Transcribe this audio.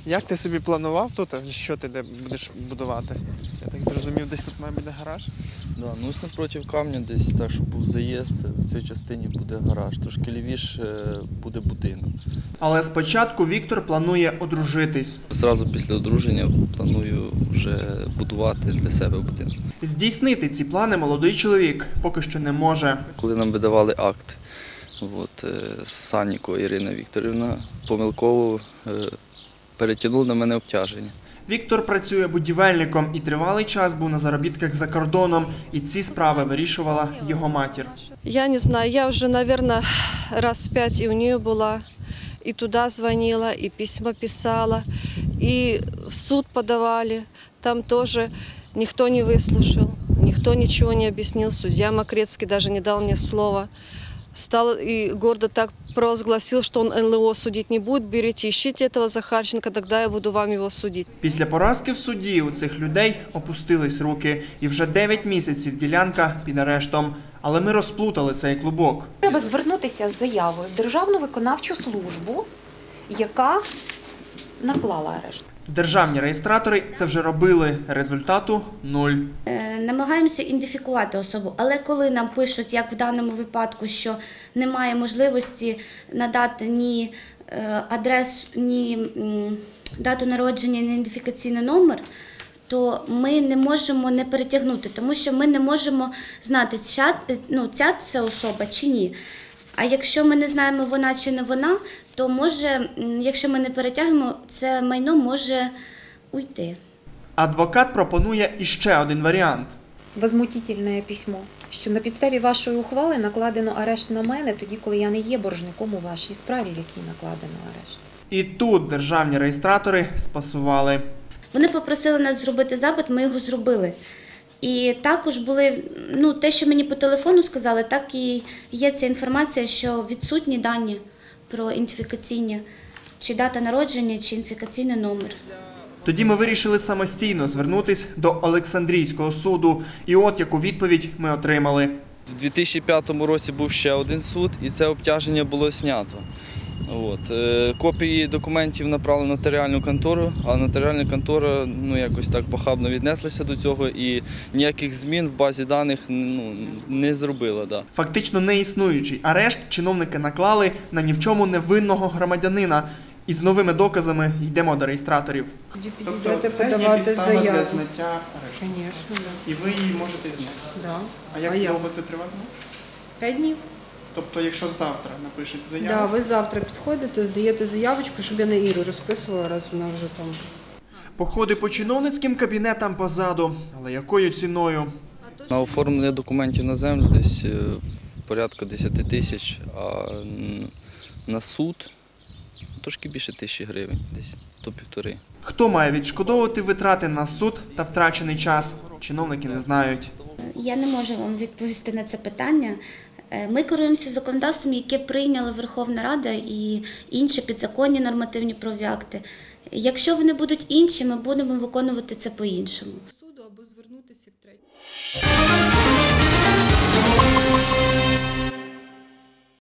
Як ти собі планував тут? Що ти де будеш будувати? Я так зрозумів, десь тут має бути гараж? Да, ну ось напротив камня десь так, щоб був заїзд, в цій частині буде гараж, трошки лівіше буде будинок. Але спочатку Віктор планує одружитись. Зразу після одруження планую вже будувати для себе будинок. Здійснити ці плани молодий чоловік поки що не може. Коли нам видавали акт, Санніко Ірина Вікторівна помилково перетягнула на мене обтяження. Віктор працює будівельником і тривалий час був на заробітках за кордоном. І ці справи вирішувала його матір. Я не знаю, я уже, наверное, раз 5 и у нее была, и туда звонила, и письма писала, и в суд подавали. Там тоже никто не выслушал, никто ничего не объяснил. Судья Макрецкий даже не дал мне слова. Встал и гордо так провозгласил, что он НЛО судить не будет. Берите, ищите этого Захарченко, тогда я буду вам его судить. Після поразки в суді у цих людей опустились руки. І вже 9 місяців ділянка під арештом. Але ми розплутали цей клубок. Треба звернутися з заявою в Державну виконавчу службу, яка наклала арешт. Державні реєстратори це вже робили. Результату – 0. Намагаємося ідентифікувати особу, але коли нам пишуть, як в даному випадку, що немає можливості надати ні адресу, ні дату народження, ні ідентифікаційний номер, то ми не можемо не перетягнути, тому що ми не можемо знати, ця це особа чи ні. А якщо ми не знаємо, вона чи не вона, то може, якщо ми не перетягнемо, це майно може уйти. Адвокат пропонує іще один варіант. Возмутительне письмо, що на підставі вашої ухвали накладено арешт на мене, тоді, коли я не є боржником у вашій справі, в якій накладено арешт. І тут державні реєстратори спасували. Вони попросили нас зробити запит, ми його зробили. І також були, те, що мені по телефону сказали, так і є ця інформація, що відсутні дані про ідентифікаційні, чи дата народження, чи ідентифікаційний номер. Тоді ми вирішили самостійно звернутись до Олександрійського суду. І от яку відповідь ми отримали. В 2005 році був ще один суд, і це обтяження було знято. Копії документів направили в нотаріальну контору, а нотаріальна контора якось так похабно віднеслася до цього і ніяких змін в базі даних не зробила. Да. Фактично неіснуючий арешт чиновники наклали на ні в чому невинного громадянина. І з новими доказами йдемо до реєстраторів. Тобто це є підстава для зняття арешту? Звісно, так. І ви її можете зняти? Да. А як довго це триватиме? 5 днів. Тобто, якщо завтра напишуть заяву? Так, ви завтра підходите, здаєте заявочку, щоб я на Іру розписувала, раз вона вже там. Походи по чиновницьким кабінетам позаду. Але якою ціною? На оформлення документів на землю десь порядка 10 тисяч, а на суд трошки більше 1000 гривень, десь до 1,5. Хто має відшкодовувати витрати на суд та втрачений час? Чиновники не знають. Я не можу вам відповісти на це питання. Ми керуємося законодавством, яке прийняла Верховна Рада і інші підзаконні нормативні правові акти. Якщо вони будуть інші, ми будемо виконувати це по-іншому. Суду або звернутися в третє.